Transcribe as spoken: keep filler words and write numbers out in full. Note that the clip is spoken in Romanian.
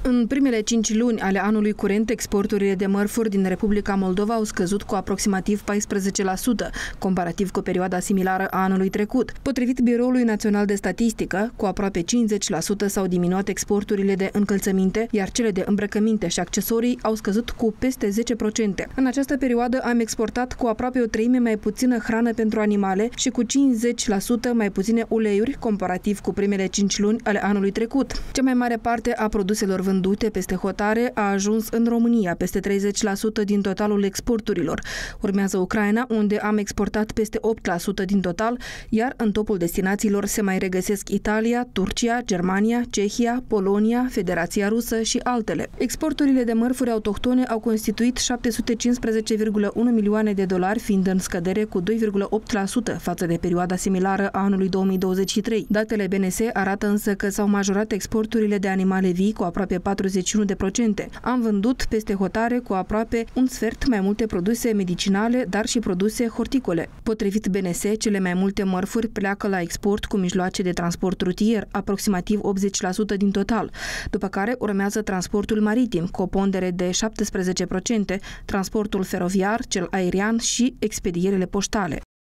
În primele cinci luni ale anului curent, exporturile de mărfuri din Republica Moldova au scăzut cu aproximativ paisprezece la sută, comparativ cu perioada similară a anului trecut. Potrivit Biroului Național de Statistică, cu aproape cincizeci la sută s-au diminuat exporturile de încălțăminte, iar cele de îmbrăcăminte și accesorii au scăzut cu peste zece la sută. În această perioadă am exportat cu aproape o treime mai puțină hrană pentru animale și cu cincizeci la sută mai puține uleiuri, comparativ cu primele cinci luni ale anului trecut. Cea mai mare parte a produselor vândute peste hotare a ajuns în România, peste treizeci la sută din totalul exporturilor. Urmează Ucraina, unde am exportat peste opt la sută din total, iar în topul destinațiilor se mai regăsesc Italia, Turcia, Germania, Cehia, Polonia, Federația Rusă și altele. Exporturile de mărfuri autohtone au constituit șapte sute cincisprezece virgulă unu milioane de dolari, fiind în scădere cu doi virgulă opt la sută față de perioada similară a anului două mii douăzeci și trei. Datele B N S arată însă că s-au majorat exporturile de animale vii cu aproape patruzeci și unu la sută. Am vândut peste hotare cu aproape un sfert mai multe produse medicinale, dar și produse horticole. Potrivit B N S, cele mai multe mărfuri pleacă la export cu mijloace de transport rutier, aproximativ optzeci la sută din total, după care urmează transportul maritim, cu o pondere de șaptesprezece la sută, transportul feroviar, cel aerian și expedierile poștale.